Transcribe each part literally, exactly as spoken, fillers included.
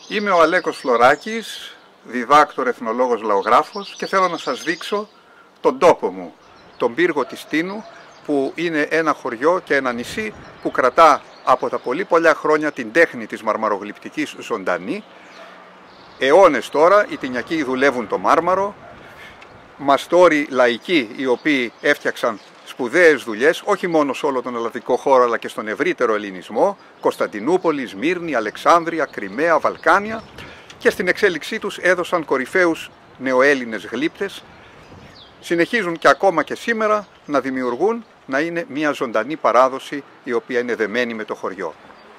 Είμαι ο Αλέκος Φλωράκης, διδάκτορ, εθνολόγος, λαογράφος και θέλω να σας δείξω τον τόπο μου, τον πύργο της Τίνου, που είναι ένα χωριό και ένα νησί που κρατά από τα πολύ πολλά χρόνια την τέχνη της μαρμαρογλυπτικής ζωντανή. Αιώνες τώρα οι Τινιακοί δουλεύουν το μάρμαρο, μαστόροι λαϊκοί οι οποίοι έφτιαξαν σπουδαίες δουλειές, όχι μόνο σε όλο τον ελλαδικό χώρο αλλά και στον ευρύτερο ελληνισμό, Κωνσταντινούπολη, Σμύρνη, Αλεξάνδρεια, Κριμαία, Βαλκάνια, και στην εξέλιξή τους έδωσαν κορυφαίους νεοέλληνες γλύπτες. Συνεχίζουν και ακόμα και σήμερα να δημιουργούν, να είναι μια ζωντανή παράδοση η οποία είναι δεμένη με το χωριό.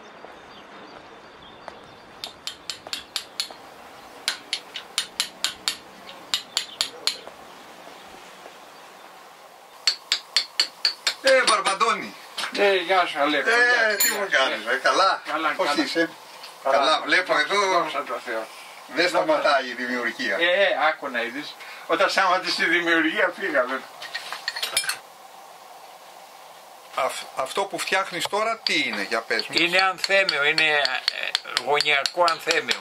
Ε, Μπαρμπαντώνη! Ε, γεια σου Αλέκο. Ε, τι μου κάνεις, ε, καλά, καλά, πώς καλά. είσαι? Καλά, καλά, βλέπω εδώ, Δόξα τω Θεώ. δεν σταματάει η δημιουργία. Ε, ε, άκου να είδεις. Όταν σταματήσει η δημιουργία φύγαμε. Αυ, αυτό που φτιάχνεις τώρα τι είναι, για πες μου? Είναι ανθέμιο, είναι ε, γωνιακό ανθέμιο.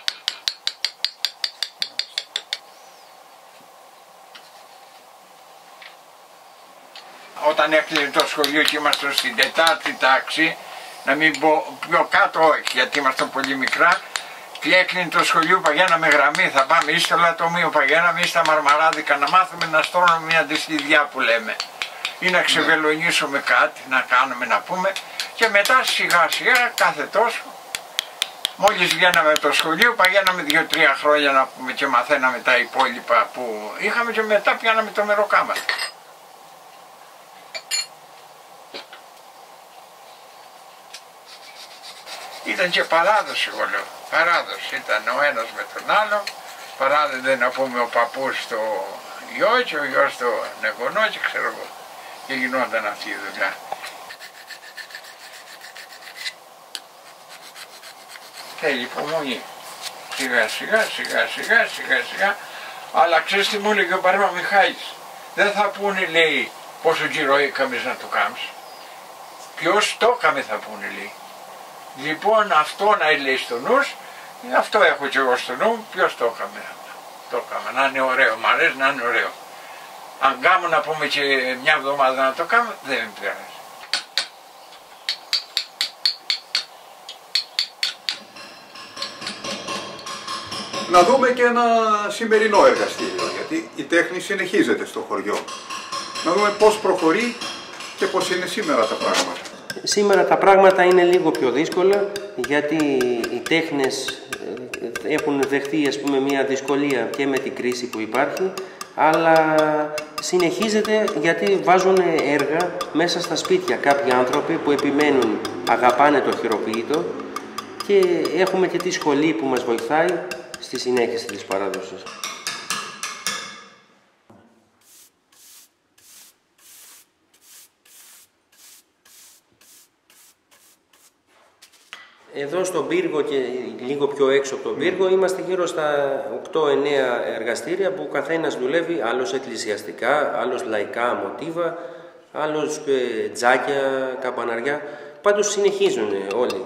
Όταν έκλεινε το σχολείο και ήμασταν στην τετάρτη τάξη, να μην πω πιο κάτω όχι, γιατί ήμασταν πολύ μικρά, και έκλεινε το σχολείο, παγαίναμε γραμμή, θα πάμε ή στο λατομείο, παγαίναμε ή στα μαρμαράδικα να μάθουμε να στρώνουμε μια δυστυχία που λέμε, ή να ξεβελονίσουμε κάτι, να κάνουμε, να πούμε, και μετά σιγά σιγά κάθε τόσο, μόλις βγαίναμε από το σχολείο, παγαίναμε δύο-τρία χρόνια να πούμε και μαθαίναμε τα υπόλοιπα που είχαμε και μετά πιάναμε το μεροκάματο. Ήταν και παράδοση, εγώ λέω. Παράδοση ήταν ο ένας με τον άλλο. Παράδοση να πούμε ο παππούς στο γιο και ο γιος στο νεγονό και ξέρω εγώ. Και γινόταν αυτή η δουλειά. Θέλει υπομονή. Σιγά σιγά, σιγά σιγά, σιγά σιγά. Αλλά ξέρεις τι μου έλεγε ο Παρήμα Μιχάλης. Δεν θα πούνε, λέει, πόσο καιρό έκαμες να το κάνεις. Ποιος το έκαμε θα πούνε, λέει. Λοιπόν, αυτό να λέει στο νους, αυτό έχω και εγώ στο νου, ποιος το έκαμε. Το έκαμε, να είναι ωραίο, μ' αρέσει να είναι ωραίο. Αν κάνω να πούμε και μια εβδομάδα να το κάνω, δεν με πειράζει. Να δούμε και ένα σημερινό εργαστήριο, γιατί η τέχνη συνεχίζεται στο χωριό. Να δούμε πώς προχωρεί και πώς είναι σήμερα τα πράγματα. Σήμερα τα πράγματα είναι λίγο πιο δύσκολα, γιατί οι τέχνες έχουν δεχτεί, ας πούμε, μια δυσκολία και με την κρίση που υπάρχει, αλλά συνεχίζεται γιατί βάζουν έργα μέσα στα σπίτια κάποιοι άνθρωποι που επιμένουν, αγαπάνε το χειροποίητο, και έχουμε και τη σχολή που μας βοηθάει στη συνέχιση της παράδοσης. Εδώ στον πύργο και λίγο πιο έξω από τον πύργο είμαστε γύρω στα οκτώ εννέα εργαστήρια που καθένας δουλεύει, άλλος εκκλησιαστικά, άλλος λαϊκά μοτίβα, άλλος ε, τζάκια, καπαναριά. Πάντως συνεχίζουν όλοι.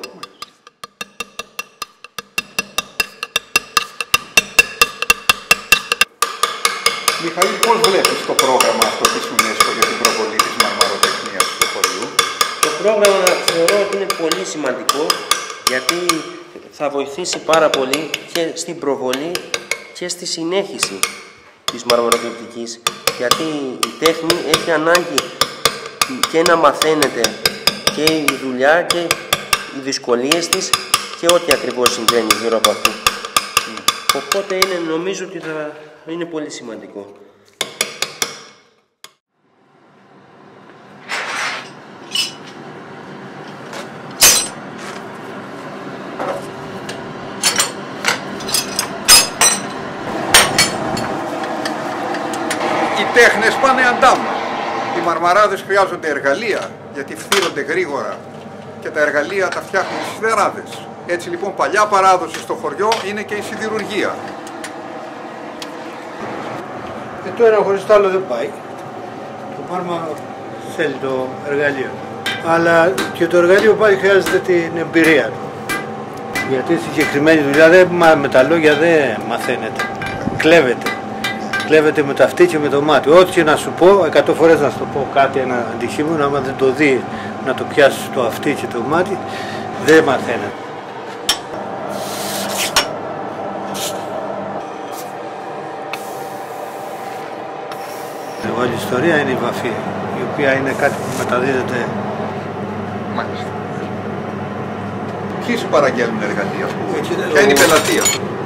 Μιχαήλ, πώς βλέπεις το πρόγραμμα αυτό της UNESCO για την προβολή της μαρμαροτεχνίας του χωριού? Το πρόγραμμα θεωρώ ότι είναι πολύ σημαντικό, γιατί θα βοηθήσει πάρα πολύ και στην προβολή και στη συνέχιση της μαρμαρογλυπτικής, γιατί η τέχνη έχει ανάγκη και να μαθαίνεται και η δουλειά και οι δυσκολίες της και ό,τι ακριβώς συμβαίνει γύρω από αυτό. Mm. Οπότε είναι, νομίζω ότι θα είναι πολύ σημαντικό. Οι τέχνες πάνε αντάμνα. Οι μαρμαράδες χρειάζονται εργαλεία, γιατί φθύρονται γρήγορα και τα εργαλεία τα φτιάχνουν οι σιδεράδες. Έτσι λοιπόν παλιά παράδοση στο χωριό είναι και η σιδηρουργία. Και το ένα χωρίς το άλλο δεν πάει. Το πάρμα θέλει το εργαλείο. Αλλά και το εργαλείο πάλι χρειάζεται την εμπειρία του. Γιατί στη συγκεκριμένη δουλειά δεν, με τα λόγια δεν μαθαίνεται. Κλέβεται. Κλέβεται με το αυτί και με το μάτι. Ό,τι και να σου πω, εκατό φορές να σου το πω κάτι, ένα αντικείμενο, άμα δεν το δει να το πιάσει το αυτί και το μάτι, δεν μαθαίνεται. Όλη η ιστορία είναι η βαφή, η οποία είναι κάτι που μεταδίδεται. Μάλιστα. Ποιοι σου παραγγέλνουν εργαλεία αυτού, ποια είναι η πελατεία?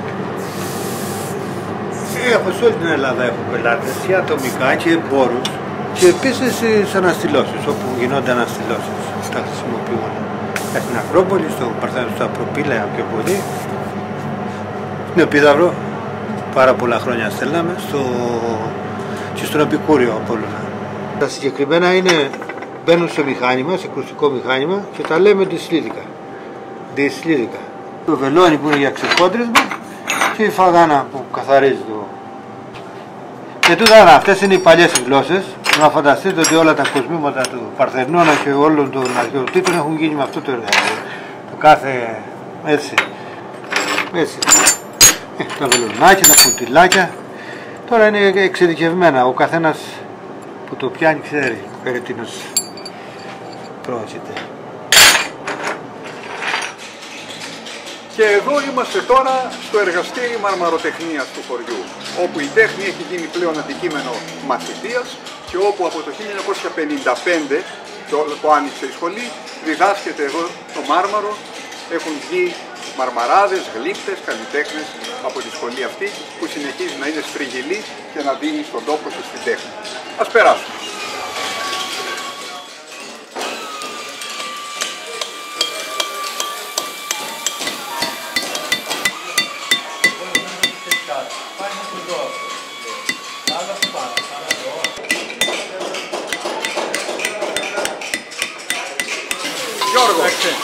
Έχω σε όλη την Ελλάδα έχω πελάτες, και ατομικά και εμπόρους και επίσης στις αναστηλώσεις, όπου γινόνται αναστηλώσεις, τα χρησιμοποιούν. Στην Ακρόπολη, στο Παρθένο, στα Προπήλαια πιο πολύ, στην Επίδαυρο, πάρα πολλά χρόνια στέλναμε, στο... και στον Επικούριο Απόλλωνα. Τα συγκεκριμένα είναι, μπαίνουν σε μηχάνημα, σε κρουστικό μηχάνημα και τα λέμε δυσλίδικα. Δυσλίδικα. Το βελόνι που είναι για ξεχόντρισμα και η φαγάνα που καθαρίζει το. Και τούτα αυτές είναι οι παλιές γλώσσες. Να φανταστείτε ότι όλα τα κοσμήματα του Παρθενώνα και όλων των αρχαιοτήτων έχουν γίνει με αυτό το εργαλείο. Το κάθε έτσι. Έτσι. Ε, τα βελονάκια, τα κουτιλάκια. Τώρα είναι εξειδικευμένα. Ο καθένας που το πιάνει ξέρει περί τίνος πρόκειται. Και εδώ είμαστε τώρα στο εργαστήρι μαρμαροτεχνίας του χωριού, όπου η τέχνη έχει γίνει πλέον αντικείμενο μαθητείας και όπου από το χίλια εννιακόσια πενήντα πέντε, που άνοιξε η σχολή, διδάσκεται εδώ το μάρμαρο. Έχουν βγει μαρμαράδες, γλύπτες, καλλιτέχνες από τη σχολή αυτή, που συνεχίζει να είναι στριγγυλή και να δίνει στον τόπο του στην τέχνη. Ας περάσουμε. Γιώργο,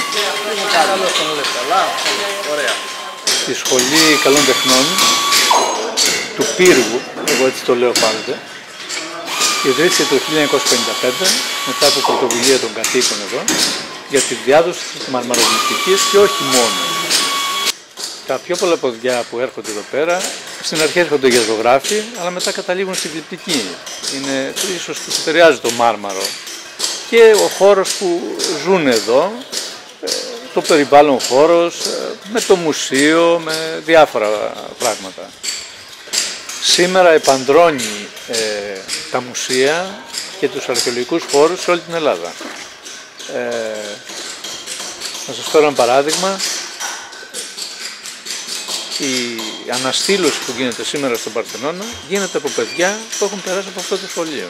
η Σχολή Καλών Τεχνών του Πύργου, εγώ έτσι το λέω πάντοτε, ιδρύθηκε το χίλια εννιακόσια πενήντα πέντε μετά από πρωτοβουλία των κατοίκων εδώ για τη διάδοση της μαρμαρογλυπτικής και όχι μόνο. Τα πιο πολλά ποδιά που έρχονται εδώ πέρα στην αρχή έρχονται για ζωγράφοι, αλλά μετά καταλήγουν στη γλυπτική. Είναι ίσως που επηρεάζει το μάρμαρο και ο χώρος που ζουν εδώ, το περιβάλλον χώρος, με το μουσείο, με διάφορα πράγματα. Σήμερα επαντρώνει ε, τα μουσεία και τους αρχαιολογικούς χώρους σε όλη την Ελλάδα. Ε, να σας φέρω ένα παράδειγμα. Η αναστήλωση που γίνεται σήμερα στον Παρθενώνα γίνεται από παιδιά που έχουν περάσει από αυτό το σχολείο.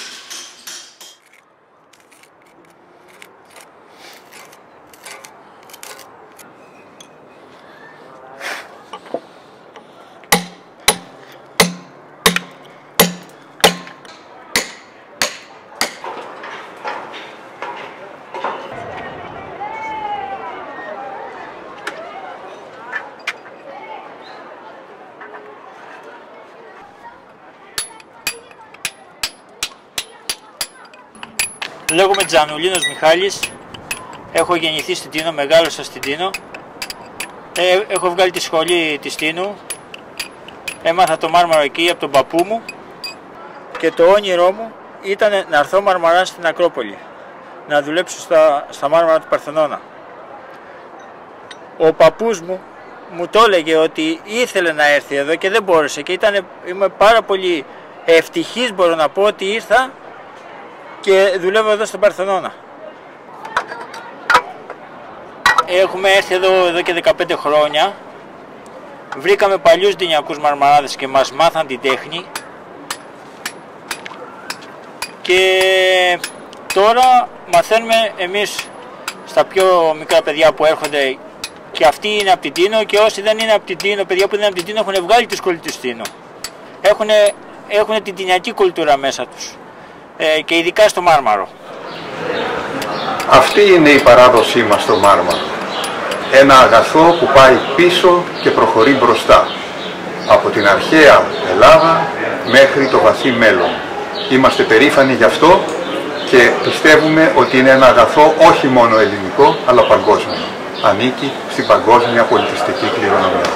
Λέγομαι Τζανουλίνος Μιχάλης, έχω γεννηθεί στην Τίνο, μεγάλωσα στην Τίνο. Ε, έχω βγάλει τη σχολή της Τίνου, έμαθα το μάρμαρο εκεί από τον παππού μου και το όνειρό μου ήταν να έρθω μαρμαρά στην Ακρόπολη, να δουλέψω στα, στα μάρμαρα του Παρθενώνα. Ο παππούς μου μου το έλεγε ότι ήθελε να έρθει εδώ και δεν μπόρεσε και ήταν, είμαι πάρα πολύ ευτυχής, μπορώ να πω, ότι ήρθα και δουλεύω εδώ στον Παρθενώνα. Έχουμε έρθει εδώ, εδώ και δεκαπέντε χρόνια. Βρήκαμε παλιούς ντινιακούς μαρμαράδες και μας μάθαν την τέχνη. Και τώρα μαθαίνουμε εμείς στα πιο μικρά παιδιά που έρχονται, και αυτοί είναι από την Τίνο, και όσοι δεν είναι από την Τίνο, παιδιά που δεν είναι από την Τίνο, έχουν βγάλει τη σχολή του Τίνο. Έχουν, έχουν την τινιακή κουλτούρα μέσα τους. Και ειδικά στο μάρμαρο. Αυτή είναι η παράδοσή μας στο μάρμαρο. Ένα αγαθό που πάει πίσω και προχωρεί μπροστά. Από την αρχαία Ελλάδα μέχρι το βαθύ μέλλον. Είμαστε περήφανοι γι' αυτό και πιστεύουμε ότι είναι ένα αγαθό όχι μόνο ελληνικό, αλλά παγκόσμιο. ανήκει στην παγκόσμια πολιτιστική κληρονομιά.